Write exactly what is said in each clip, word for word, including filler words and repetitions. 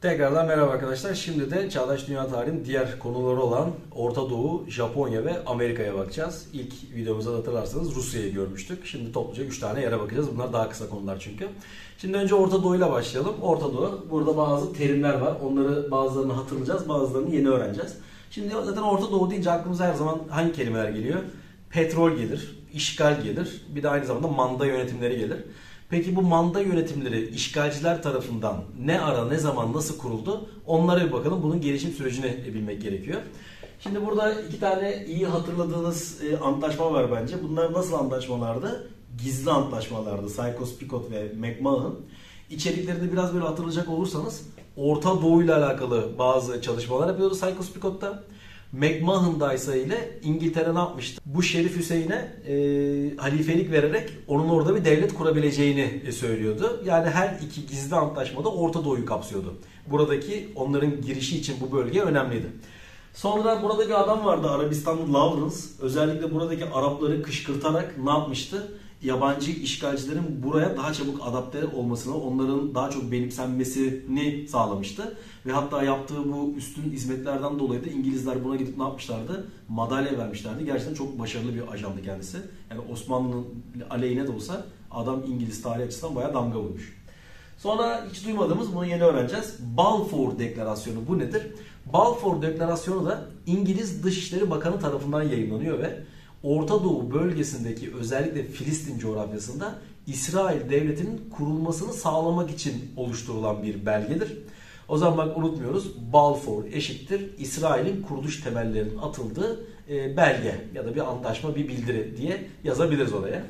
Tekrardan merhaba arkadaşlar. Şimdi de Çağdaş Dünya Tarihi'nin diğer konuları olan Orta Doğu, Japonya ve Amerika'ya bakacağız. İlk videomuzda hatırlarsanız Rusya'yı görmüştük. Şimdi topluca üç tane yere bakacağız. Bunlar daha kısa konular çünkü. Şimdi önce Orta Doğu ile başlayalım. Orta Doğu, burada bazı terimler var. Onları bazılarını hatırlayacağız, bazılarını yeni öğreneceğiz. Şimdi zaten Orta Doğu deyince aklımıza her zaman hangi kelimeler geliyor? Petrol gelir, işgal gelir, bir de aynı zamanda manda yönetimleri gelir. Peki bu manda yönetimleri işgalciler tarafından ne ara, ne zaman, nasıl kuruldu? Onlara bir bakalım. Bunun gelişim sürecini bilmek gerekiyor. Şimdi burada iki tane iyi hatırladığınız antlaşma var bence. Bunlar nasıl antlaşmalardı? Gizli antlaşmalardı. Sykes-Picot ve McMahon. İçeriklerini biraz böyle hatırlayacak olursanız Orta Doğu ile alakalı bazı çalışmalar yapıyordu Sykes-Picot'ta. McMahon'da ise ile İngiltere ne yapmıştı? Bu Şerif Hüseyin'e e, halifelik vererek onun orada bir devlet kurabileceğini e, söylüyordu. Yani her iki gizli antlaşmada Orta Doğu'yu kapsıyordu. Buradaki onların girişi için bu bölge önemliydi. Sonra burada bir adam vardı, Arabistanlı Lawrence. Özellikle buradaki Arapları kışkırtarak ne yapmıştı? Yabancı işgalcilerin buraya daha çabuk adapte olmasını, onların daha çok benimsenmesini sağlamıştı. Ve hatta yaptığı bu üstün hizmetlerden dolayı da İngilizler buna gidip ne yapmışlardı? Madalya vermişlerdi. Gerçekten çok başarılı bir ajandı kendisi. Yani Osmanlı'nın aleyhine de olsa adam İngiliz tarihi açısından bayağı damga vurmuş. Sonra hiç duymadığımız, bunu yeni öğreneceğiz. Balfour Deklarasyonu bu nedir? Balfour Deklarasyonu da İngiliz Dışişleri Bakanı tarafından yayınlanıyor ve Orta Doğu bölgesindeki özellikle Filistin coğrafyasında İsrail devletinin kurulmasını sağlamak için oluşturulan bir belgedir. O zaman bak unutmuyoruz, Balfour eşittir İsrail'in kuruluş temellerinin atıldığı belge ya da bir antlaşma, bir bildiri diye yazabiliriz oraya.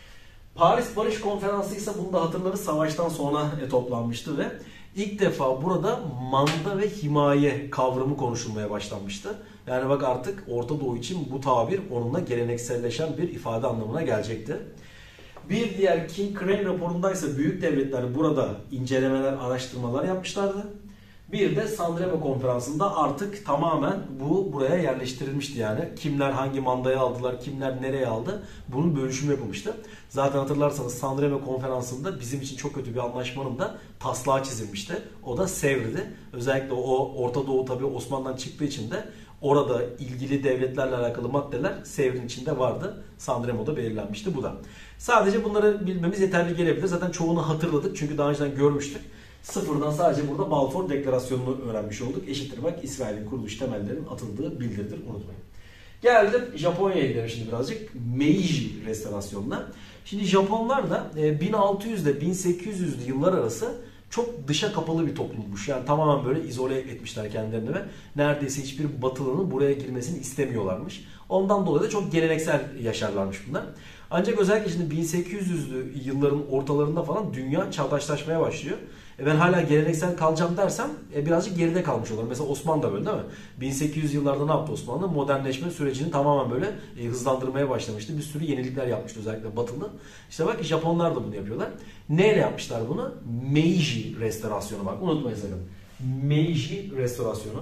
Paris Barış Konferansı ise bunu da hatırlarız, savaştan sonra toplanmıştı ve ilk defa burada manda ve himaye kavramı konuşulmaya başlanmıştı. Yani bak artık Orta Doğu için bu tabir onunla gelenekselleşen bir ifade anlamına gelecekti. Bir diğer King Crane raporundaysa büyük devletler burada incelemeler, araştırmalar yapmışlardı. Bir de Sanremo konferansında artık tamamen bu buraya yerleştirilmişti yani. Kimler hangi mandayı aldılar, kimler nereye aldı, bunun bölüşümü yapılmıştı. Zaten hatırlarsanız Sanremo konferansında bizim için çok kötü bir anlaşmanın da taslağı çizilmişti. O da Sevr'di. Özellikle o Orta Doğu tabii Osmanlı'dan çıktığı için de orada ilgili devletlerle alakalı maddeler Sevr'in içinde vardı. Sanremo'da belirlenmişti bu da. Sadece bunları bilmemiz yeterli gelebilir. Zaten çoğunu hatırladık çünkü daha önceden görmüştük. Sıfırdan sadece burada Balfour Deklarasyonu'nu öğrenmiş olduk. Eşittir bak İsrail'in kuruluş temellerinin atıldığı bildiridir, unutmayın. Geldim Japonya'ya gidelim şimdi birazcık. Meiji Restorasyonuna. Şimdi Japonlar da bin altı yüz ile bin sekiz yüzlü yıllar arası çok dışa kapalı bir toplummuş. Yani tamamen böyle izole etmişler kendilerini ve neredeyse hiçbir batılının buraya girmesini istemiyorlarmış. Ondan dolayı da çok geleneksel yaşarlarmış bunlar. Ancak özellikle şimdi bin sekiz yüzlü yılların ortalarında falan dünya çağdaşlaşmaya başlıyor. E ben hala geleneksel kalacağım dersem e birazcık geride kalmış olurum. Mesela Osmanlı da böyle değil mi? bin sekiz yüz yıllarda ne yaptı Osmanlı? Modernleşme sürecini tamamen böyle e, hızlandırmaya başlamıştı. Bir sürü yenilikler yapmıştı özellikle batılı. İşte bak Japonlar da bunu yapıyorlar. Neyle yapmışlar bunu? Meiji Restorasyonu bak unutmayın sakın. Meiji Restorasyonu.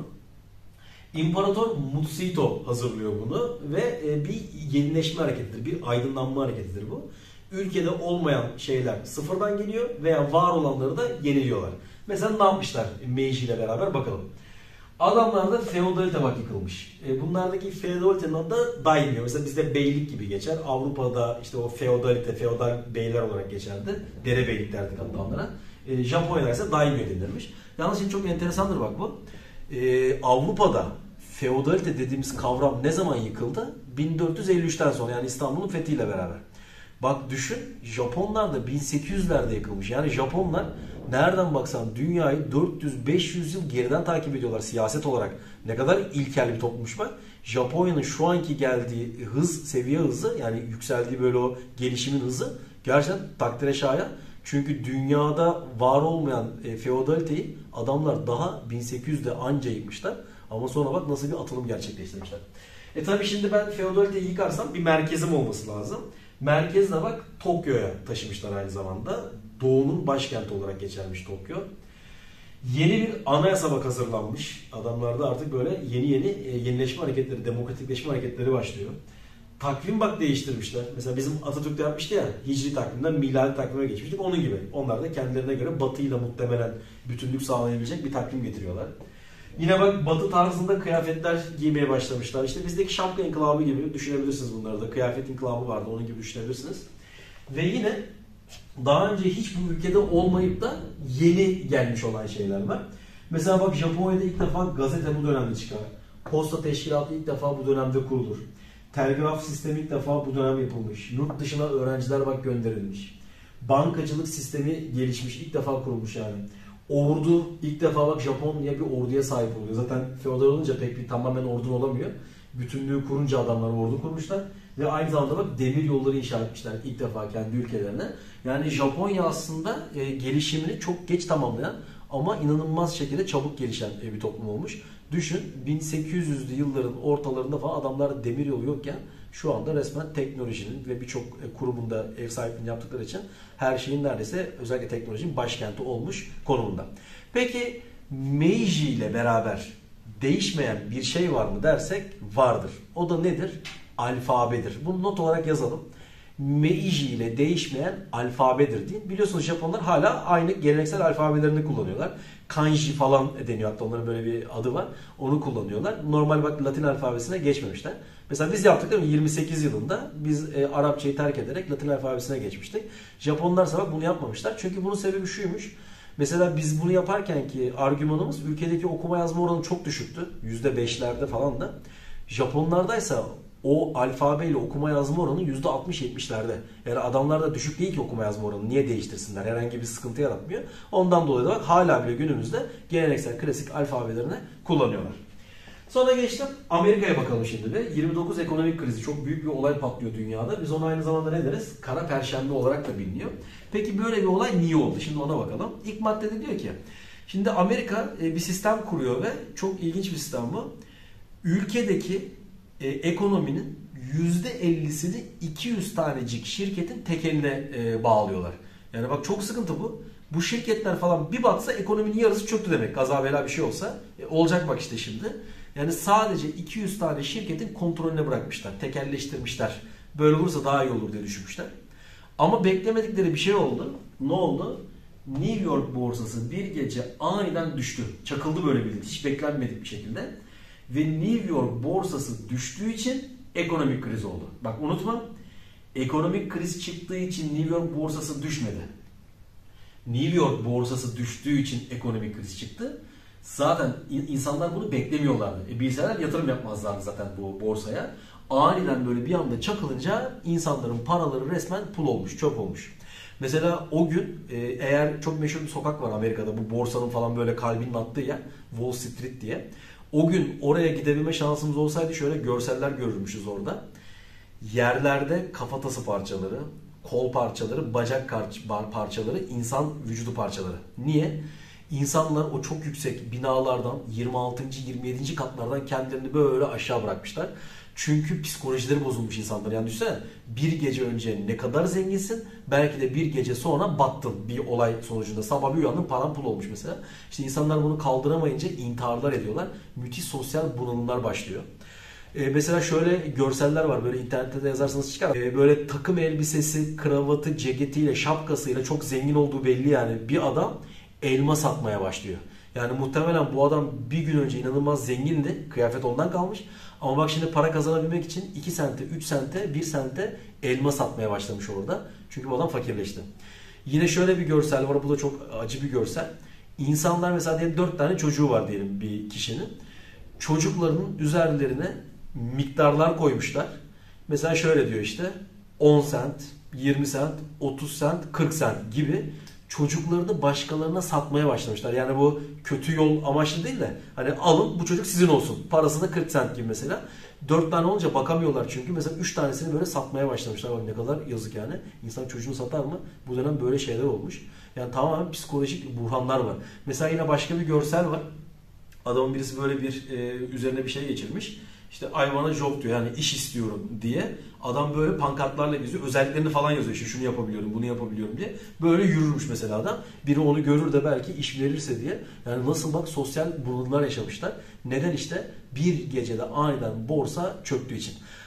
İmparator Mutsuhito hazırlıyor bunu ve bir yenileşme hareketidir, bir aydınlanma hareketidir bu. Ülkede olmayan şeyler sıfırdan geliyor veya var olanları da yeniliyorlar. Mesela ne yapmışlar Meiji ile beraber bakalım. Adamlarda feodalite bak yıkılmış. Bunlardaki feodalitenin adı da daimyo. Mesela bizde beylik gibi geçer. Avrupa'da işte o feodalite, feodal beyler olarak geçerdi. Derebeylik derdik hatta onlara. Japonya'da ise daimyo denilmiş. Yalnız şimdi çok enteresandır bak bu. Ee, Avrupa'da feodalite dediğimiz kavram ne zaman yıkıldı? bin dört yüz elli üçten sonra yani İstanbul'un fethiyle beraber. Bak düşün Japonlar da bin sekiz yüzlerde yıkılmış. Yani Japonlar nereden baksan dünyayı dört yüz beş yüz yıl geriden takip ediyorlar siyaset olarak. Ne kadar ilkel bir toplummuş bak. Japonya'nın şu anki geldiği hız, seviye hızı yani yükseldiği böyle o gelişimin hızı gerçekten takdire şayan. Çünkü dünyada var olmayan e, feodaliteyi adamlar daha bin sekiz yüzde anca yıkmışlar. Ama sonra bak nasıl bir atılım gerçekleştirmişler. E tabi şimdi ben feodaliteyi yıkarsam bir merkezim olması lazım. Merkezine bak Tokyo'ya taşımışlar aynı zamanda. Doğu'nun başkenti olarak geçermiş Tokyo. Yeni bir anayasa bak hazırlanmış. Adamlarda artık böyle yeni yeni e, yenileşme hareketleri, demokratikleşme hareketleri başlıyor. Takvim bak değiştirmişler. Mesela bizim Atatürk de yapmıştı ya, hicri takvimden miladi takvime geçmiştik. Onun gibi. Onlar da kendilerine göre batıyla muhtemelen bütünlük sağlayabilecek bir takvim getiriyorlar. Yine bak batı tarzında kıyafetler giymeye başlamışlar. İşte bizdeki şapka inkılabı gibi düşünebilirsiniz bunları da. Kıyafet inkılabı vardı, onun gibi düşünebilirsiniz. Ve yine daha önce hiç bu ülkede olmayıp da yeni gelmiş olan şeyler var. Mesela bak Japonya'da ilk defa gazete bu dönemde çıkar. Posta teşkilatı ilk defa bu dönemde kurulur. Telgraf sistemi ilk defa bu dönem yapılmış. Yurt dışına öğrenciler bak gönderilmiş. Bankacılık sistemi gelişmiş, ilk defa kurulmuş yani. Ordu ilk defa bak Japonya bir orduya sahip oluyor. Zaten feodal olunca pek bir tamamen ordun olamıyor. Bütünlüğü kurunca adamlar ordu kurmuşlar. Ve aynı zamanda bak demir yolları inşa etmişler ilk defa kendi ülkelerine. Yani Japonya aslında e, gelişimini çok geç tamamlayan ama inanılmaz şekilde çabuk gelişen e, bir toplum olmuş. Düşün bin sekiz yüzlü yılların ortalarında falan adamlar demir yolu yokken şu anda resmen teknolojinin ve birçok kurumunda ev sahipliğini yaptıkları için her şeyin neredeyse özellikle teknolojinin başkenti olmuş konumunda. Peki Meiji ile beraber değişmeyen bir şey var mı dersek vardır. O da nedir? Alfabedir. Bunu not olarak yazalım. Meiji ile değişmeyen alfabedir diye. Biliyorsunuz Japonlar hala aynı geleneksel alfabelerini kullanıyorlar. Kanji falan deniyor, hatta onların böyle bir adı var. Onu kullanıyorlar. Normal bak Latin alfabesine geçmemişler. Mesela biz yaptık değil mi? yirmi sekiz yılında biz e, Arapçayı terk ederek Latin alfabesine geçmiştik. Japonlar bak bunu yapmamışlar. Çünkü bunun sebebi şuymuş. Mesela biz bunu yaparken ki argümanımız ülkedeki okuma yazma oranı çok düşüktü. yüzde beşlerde falan da. Japonlardaysa o alfabeyle okuma yazma oranı yüzde altmış yetmişlerde. Yani adamlarda düşük değil ki okuma yazma oranı. Niye değiştirsinler? Herhangi bir sıkıntı yaratmıyor. Ondan dolayı da bak hala bile günümüzde geleneksel klasik alfabelerini kullanıyorlar. Sonra geçtim Amerika'ya bakalım şimdi de. yirmi dokuz ekonomik krizi, çok büyük bir olay patlıyor dünyada. Biz ona aynı zamanda ne deriz? Kara Perşembe olarak da biliniyor. Peki böyle bir olay niye oldu? Şimdi ona bakalım. İlk maddede diyor ki, şimdi Amerika bir sistem kuruyor ve çok ilginç bir sistem bu. Ülkedeki e, ekonominin yüzde ellisini iki yüz tanecik şirketin tekeline e, bağlıyorlar. Yani bak çok sıkıntı bu. Bu şirketler falan bir batsa ekonominin yarısı çöktü demek. Kaza bela bir şey olsa. E, olacak bak işte şimdi. Yani sadece iki yüz tane şirketin kontrolüne bırakmışlar. Tekelleştirmişler. Böyle olursa daha iyi olur diye düşünmüşler. Ama beklemedikleri bir şey oldu. Ne oldu? New York borsası bir gece aniden düştü. Çakıldı böyle bildiğin. Hiç beklenmedik bir şekilde. Ve New York borsası düştüğü için ekonomik kriz oldu. Bak unutma. Ekonomik kriz çıktığı için New York borsası düşmedi. New York borsası düştüğü için ekonomik kriz çıktı. Zaten insanlar bunu beklemiyorlardı. E bilseler yatırım yapmazlardı zaten bu borsaya. Aniden böyle bir anda çakılınca insanların paraları resmen pul olmuş, çöp olmuş. Mesela o gün eğer çok meşhur bir sokak var Amerika'da, bu borsanın falan böyle kalbinin attığı yer, Wall Street diye. O gün oraya gidebilme şansımız olsaydı şöyle görseller görürmüşüz orada. Yerlerde kafatası parçaları, kol parçaları, bacak parçaları, insan vücudu parçaları. Niye? İnsanlar o çok yüksek binalardan yirmi altıncı yirmi yedinci katlardan kendilerini böyle aşağı bırakmışlar. Çünkü psikolojileri bozulmuş insanlar. Yani düşünsene bir gece önce ne kadar zenginsin, belki de bir gece sonra battın bir olay sonucunda. Sabah bir uyandın paran pul olmuş mesela. İşte insanlar bunu kaldıramayınca intiharlar ediyorlar. Müthiş sosyal bunalımlar başlıyor. Ee, mesela şöyle görseller var, böyle internette de yazarsanız çıkar. Ee, böyle takım elbisesi, kravatı, ceketiyle, şapkasıyla çok zengin olduğu belli yani bir adam elma satmaya başlıyor. Yani muhtemelen bu adam bir gün önce inanılmaz zengindi. Kıyafet ondan kalmış. Ama bak şimdi para kazanabilmek için iki sente, üç sente, bir sente elma satmaya başlamış orada. Çünkü bu adam fakirleşti. Yine şöyle bir görsel var. Bu da çok acı bir görsel. İnsanlar mesela diyelim dört tane çocuğu var diyelim bir kişinin. Çocuklarının üzerlerine miktarlar koymuşlar. Mesela şöyle diyor işte on sent, yirmi sent, otuz sent, kırk sent gibi çocuklarını başkalarına satmaya başlamışlar. Yani bu kötü yol amaçlı değil de hani alın bu çocuk sizin olsun. Parası da kırk sent gibi mesela. dört tane olunca bakamıyorlar çünkü. Mesela üç tanesini böyle satmaya başlamışlar. Bak ne kadar yazık yani. İnsan çocuğunu satar mı? Bu dönem böyle şeyler olmuş. Yani tamamen psikolojik buhranlar var. Mesela yine başka bir görsel var. Adamın birisi böyle bir e, üzerine bir şey geçirmiş. İşte I want a job diyor, yani iş istiyorum diye. Adam böyle pankartlarla geziyor. Özelliklerini falan yazıyor. İşte şunu yapabiliyorum, bunu yapabiliyorum diye. Böyle yürürmüş mesela adam. Biri onu görür de belki iş verirse diye. Yani nasıl bak sosyal bunalımlar yaşamışlar. Neden işte? Bir gecede aniden borsa çöktüğü için.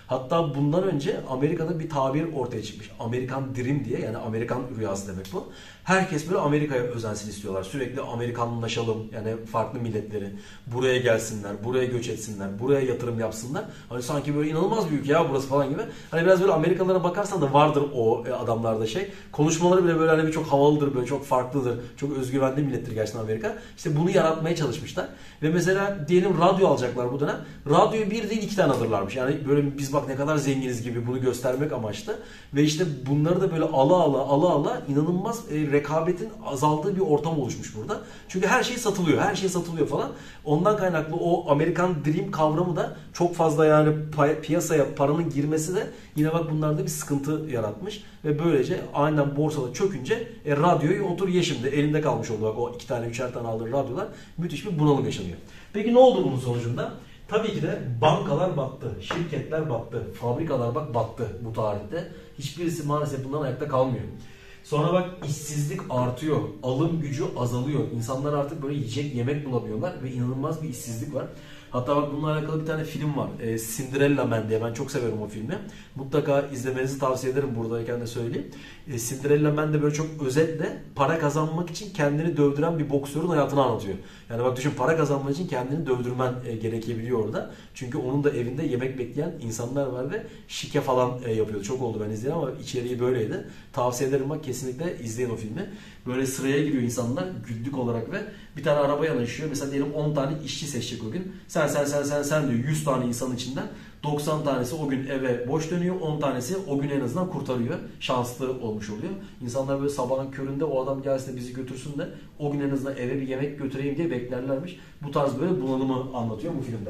Hatta bundan önce Amerika'da bir tabir ortaya çıkmış. Amerikan Dream diye, yani Amerikan rüyası demek bu. Herkes böyle Amerika'ya özensin istiyorlar. Sürekli Amerikanlaşalım, yani farklı milletleri buraya gelsinler, buraya göç etsinler, buraya yatırım yapsınlar. Hani sanki böyle inanılmaz büyük ya burası falan gibi. Hani biraz böyle Amerikalılara bakarsan da vardır o adamlarda şey. Konuşmaları bile böyle hani bir çok havalıdır, böyle çok farklıdır, çok özgüvenli millettir gerçekten Amerika. İşte bunu yaratmaya çalışmışlar. Ve mesela diyelim radyo alacaklar bu dönem. Radyoyu bir değil iki tane alırlarmış. Yani böyle biz bak ne kadar zenginiz gibi bunu göstermek amaçlı. Ve işte bunları da böyle ala ala ala ala inanılmaz e, rekabetin azaldığı bir ortam oluşmuş burada. Çünkü her şey satılıyor. Her şey satılıyor falan. Ondan kaynaklı o Amerikan Dream kavramı da çok fazla yani piyasaya paranın girmesi de yine bak bunlarda bir sıkıntı yaratmış. Ve böylece aynen borsada çökünce e, radyoyu otur ye şimdi. Elinde kalmış oldu bak o iki tane üçer tane aldığı radyolar. Müthiş bir bunalım yaşanıyor. Peki ne oldu bunun sonucunda? Tabii ki de bankalar battı, şirketler battı, fabrikalar bak battı bu tarihte. Hiçbirisi maalesef bundan ayakta kalmıyor. Sonra bak işsizlik artıyor, alım gücü azalıyor. İnsanlar artık böyle yiyecek yemek bulamıyorlar ve inanılmaz bir işsizlik var. Hatta bak bununla alakalı bir tane film var. E, Cinderella Man diye. Ben çok severim o filmi. Mutlaka izlemenizi tavsiye ederim buradayken de söyleyeyim. E, Cinderella Man de böyle çok özetle para kazanmak için kendini dövdüren bir boksörün hayatını anlatıyor. Yani bak düşün, para kazanmak için kendini dövdürmen e, gerekebiliyor orada. Çünkü onun da evinde yemek bekleyen insanlar var ve şike falan e, yapıyordu. Çok oldu ben izledim ama içeriği böyleydi. Tavsiye ederim bak, kesinlikle izleyin o filmi. Böyle sıraya giriyor insanlar güllük olarak ve bir tane araba yanaşıyor. Mesela diyelim on tane işçi seçecek o gün. Sen sen sen sen sen diyor yüz tane insanın içinden doksan tanesi o gün eve boş dönüyor. on tanesi o gün en azından kurtarıyor. Şanslı olmuş oluyor. İnsanlar böyle sabahın köründe o adam gelsin de bizi götürsün de o gün en azından eve bir yemek götüreyim diye beklerlermiş. Bu tarz böyle bunalımı anlatıyor bu filmde.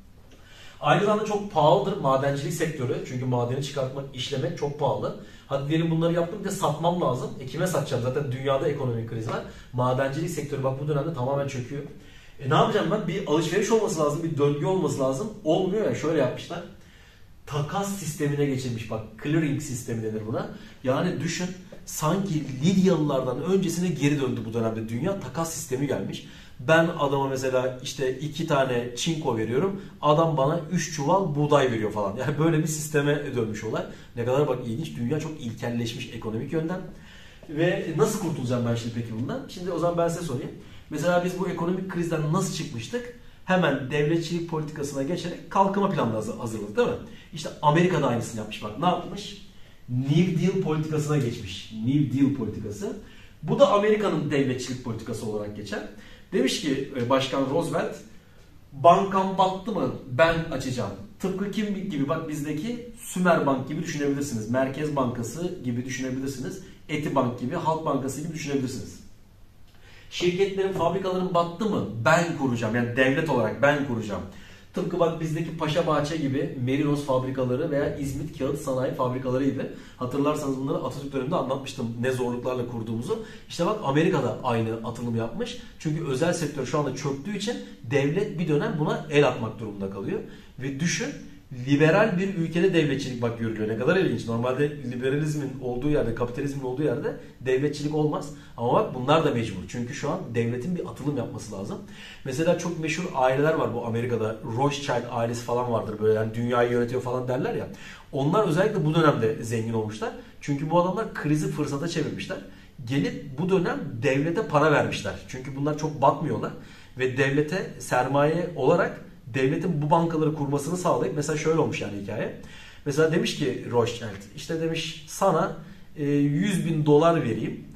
Aynı zamanda çok pahalıdır madencilik sektörü. Çünkü madeni çıkartmak, işlemek çok pahalı. Hadi diyelim bunları yaptım, bir de satmam lazım. E kime satacağım? Zaten dünyada ekonomik kriz var. Madencilik sektörü bak bu dönemde tamamen çöküyor. E ne yapacağım ben? Bir alışveriş olması lazım, bir döngü olması lazım. Olmuyor ya, şöyle yapmışlar. Takas sistemine geçilmiş bak. Clearing sistemi denir buna. Yani düşün, sanki Lidyalılardan öncesine geri döndü bu dönemde. Dünya takas sistemi gelmiş. Ben adama mesela işte iki tane çinko veriyorum. Adam bana üç çuval buğday veriyor falan. Yani böyle bir sisteme dönmüş olay. Ne kadar bak ilginç. Dünya çok ilkelleşmiş ekonomik yönden. Ve nasıl kurtulacağım ben şimdi peki bundan? Şimdi o zaman ben size sorayım. Mesela biz bu ekonomik krizden nasıl çıkmıştık? Hemen devletçilik politikasına geçerek kalkınma planı hazırladık değil mi? İşte Amerika da aynısını yapmış. Bak ne yapmış? New Deal politikasına geçmiş. New Deal politikası. Bu da Amerika'nın devletçilik politikası olarak geçer. Demiş ki Başkan Roosevelt, bankam battı mı ben açacağım. Tıpkı kim gibi bak bizdeki Sümer Bank gibi düşünebilirsiniz. Merkez Bankası gibi düşünebilirsiniz. Etibank gibi, Halk Bankası gibi düşünebilirsiniz. Şirketlerin, fabrikaların battı mı ben kuracağım. Yani devlet olarak ben kuracağım. Tıpkı bak bizdeki Paşabahçe gibi Merinos fabrikaları veya İzmit Kağıt Sanayi fabrikaları gibi. Hatırlarsanız bunları Atatürk döneminde anlatmıştım ne zorluklarla kurduğumuzu. İşte bak Amerika'da aynı atılımı yapmış. Çünkü özel sektör şu anda çöktüğü için devlet bir dönem buna el atmak durumunda kalıyor. Ve düşün, liberal bir ülkede devletçilik bak görülüyor. Ne kadar ilginç. Normalde liberalizmin olduğu yerde, kapitalizmin olduğu yerde devletçilik olmaz. Ama bak bunlar da mecbur. Çünkü şu an devletin bir atılım yapması lazım. Mesela çok meşhur aileler var bu Amerika'da. Rothschild ailesi falan vardır. Böyle yani dünyayı yönetiyor falan derler ya. Onlar özellikle bu dönemde zengin olmuşlar. Çünkü bu adamlar krizi fırsata çevirmişler. Gelip bu dönem devlete para vermişler. Çünkü bunlar çok batmıyorlar. Ve devlete sermaye olarak devletin bu bankaları kurmasını sağlayıp mesela şöyle olmuş yani hikaye. Mesela demiş ki Rothschild, işte demiş sana yüz bin dolar vereyim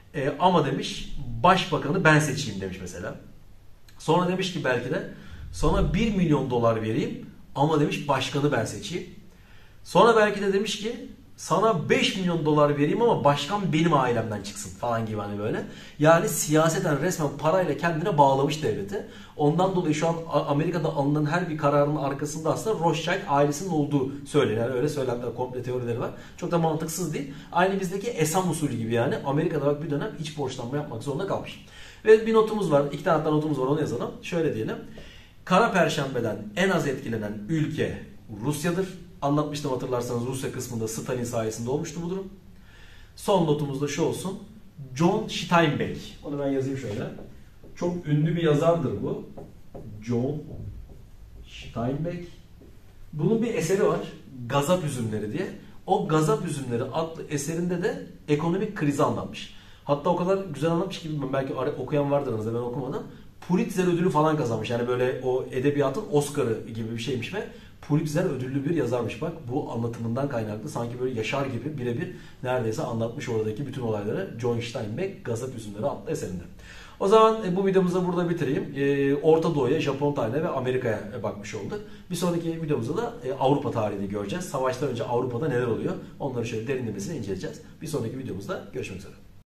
ama demiş başbakanı ben seçeyim demiş mesela. Sonra demiş ki belki de sana bir milyon dolar vereyim ama demiş başkanı ben seçeyim. Sonra belki de demiş ki sana beş milyon dolar vereyim ama başkan benim ailemden çıksın falan gibi hani böyle. Yani siyaseten resmen parayla kendine bağlamış devleti. Ondan dolayı şu an Amerika'da alınan her bir kararın arkasında aslında Rothschild ailesinin olduğu söyleniyor. Yani öyle söylemler, komple teorileri var. Çok da mantıksız değil. Aynı bizdeki Esam usulü gibi yani. Amerika'da bak bir dönem iç borçlanma yapmak zorunda kalmış. Ve bir notumuz var. İki tane hatta notumuz var, onu yazalım. Şöyle diyelim. Kara Perşembe'den en az etkilenen ülke Rusya'dır. Anlatmıştım hatırlarsanız, Rusya kısmında Stalin sayesinde olmuştu bu durum. Son notumuz da şu olsun. John Steinbeck. Onu ben yazayım şöyle. Çok ünlü bir yazardır bu. John Steinbeck. Bunun bir eseri var. Gazap Üzümleri diye. O Gazap Üzümleri adlı eserinde de ekonomik krizi anlatmış. Hatta o kadar güzel anlatmış ki belki okuyan vardır aranızda, ben okumadım. Pulitzer ödülü falan kazanmış. Yani böyle o edebiyatın Oscar'ı gibi bir şeymiş ve Pulitzer ödüllü bir yazarmış. Bak bu anlatımından kaynaklı sanki böyle yaşar gibi birebir neredeyse anlatmış oradaki bütün olayları John Steinbeck Gazap Üzümleri adlı eserinde. O zaman bu videomuzu burada bitireyim. Orta Doğu'ya, Japon tarihine ve Amerika'ya bakmış olduk. Bir sonraki videomuzda da Avrupa tarihini göreceğiz. Savaştan önce Avrupa'da neler oluyor? Onları şöyle derinlemesine inceleyeceğiz. Bir sonraki videomuzda görüşmek üzere.